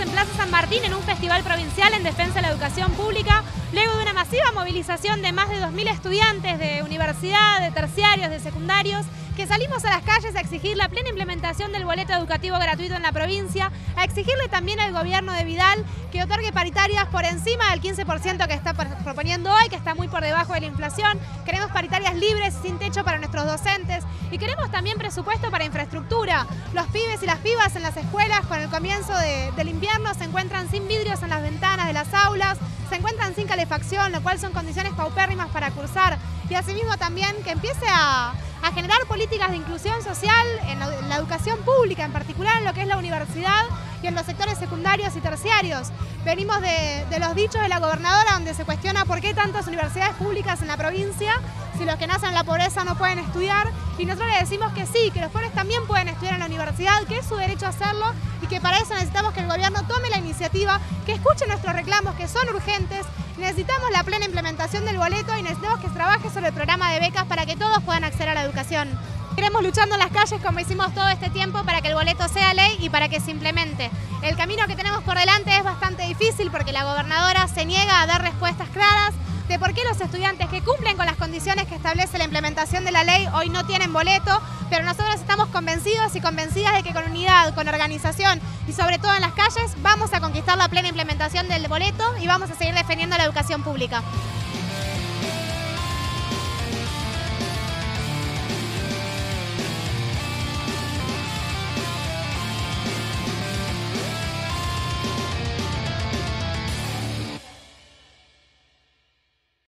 en Plaza San Martín en un festival provincial en defensa de la educación pública, luego de una masiva movilización de más de 2.000 estudiantes de universidad, de terciarios, de secundarios, que salimos a las calles a exigir la plena implementación del boleto educativo gratuito en la provincia, a exigirle también al gobierno de Vidal que otorgue paritarias por encima del 15% que está proponiendo hoy, que está muy por debajo de la inflación. Queremos paritarias libres, sin techo para nuestros docentes, y queremos también presupuesto para infraestructura. Los pibes y las pibas en las escuelas con el comienzo del invierno se encuentran sin vidrios en las ventanas de las aulas, se encuentran sin calefacción, lo cual son condiciones paupérrimas para cursar. Y asimismo también que empiece a generar políticas de inclusión social en la educación pública, en particular en lo que es la universidad y en los sectores secundarios y terciarios. Venimos de los dichos de la gobernadora, donde se cuestiona por qué tantas universidades públicas en la provincia, si los que nacen en la pobreza no pueden estudiar, y nosotros le decimos que sí, que los pobres también pueden estudiar en la universidad, que es su derecho a hacerlo, y que para eso necesitamos que el gobierno tome la iniciativa, que escuche nuestros reclamos, que son urgentes. Necesitamos la plena implementación del boleto y necesitamos que se trabaje sobre el programa de becas para que todos puedan acceder a la educación. Queremos luchando en las calles como hicimos todo este tiempo para que el boleto sea ley y para que se implemente. El camino que tenemos por delante es bastante difícil porque la gobernadora se niega a dar respuestas claras de por qué los estudiantes que cumplen con las condiciones que establece la implementación de la ley hoy no tienen boleto, pero nosotros estamos convencidos y convencidas de que con unidad, con organización y sobre todo en las calles vamos a conquistar la plena implementación del boleto y vamos a seguir defendiendo la educación pública.